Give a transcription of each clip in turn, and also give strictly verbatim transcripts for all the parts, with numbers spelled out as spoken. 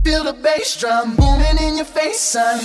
Feel the bass drum booming in your face, son.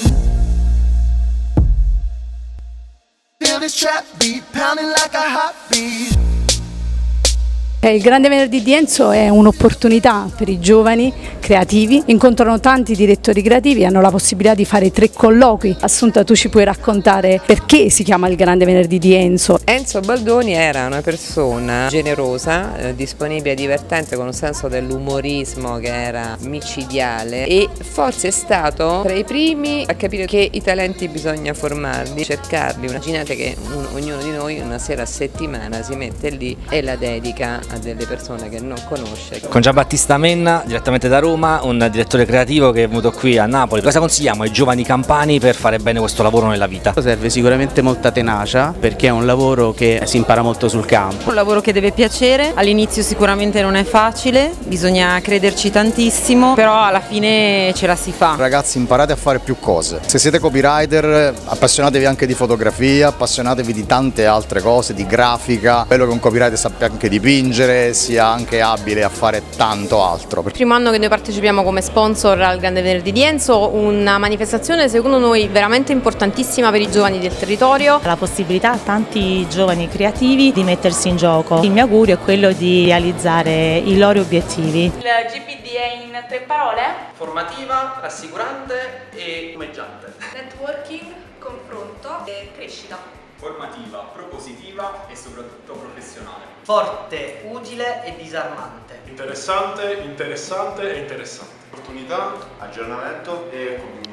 Feel this trap beat pounding like a heartbeat. Il Grande Venerdì di Enzo è un'opportunità per i giovani creativi, incontrano tanti direttori creativi, hanno la possibilità di fare tre colloqui. Assunta, tu ci puoi raccontare perché si chiama il Grande Venerdì di Enzo? Enzo Baldoni era una persona generosa, eh, disponibile, divertente, con un senso dell'umorismo che era micidiale, e forse è stato tra i primi a capire che i talenti bisogna formarli, cercarli. Immaginate che un, ognuno di noi una sera a settimana si mette lì e la dedica a delle persone che non conosce. Con Giambattista Menna, direttamente da Roma, un direttore creativo che è venuto qui a Napoli. Cosa consigliamo ai giovani campani per fare bene questo lavoro nella vita? Serve sicuramente molta tenacia, perché è un lavoro che si impara molto sul campo. Un lavoro che deve piacere, all'inizio sicuramente non è facile, bisogna crederci tantissimo, però alla fine ce la si fa. Ragazzi, imparate a fare più cose. Se siete copywriter, appassionatevi anche di fotografia, appassionatevi di tante altre cose, di grafica. Bello che un copywriter sappia anche dipingere, sia anche abile a fare tanto altro. Primo anno che noi partecipiamo come sponsor al Grande Venerdì di Enzo, una manifestazione secondo noi veramente importantissima per i giovani del territorio. La possibilità a tanti giovani creativi di mettersi in gioco. Il mio augurio è quello di realizzare i loro obiettivi. Il G P D è in tre parole: formativa, rassicurante e umeggiante. Networking, confronto e crescita. Formativa, propositiva e soprattutto professionale. Forte, utile e disarmante. Interessante, interessante e interessante. Opportunità, aggiornamento e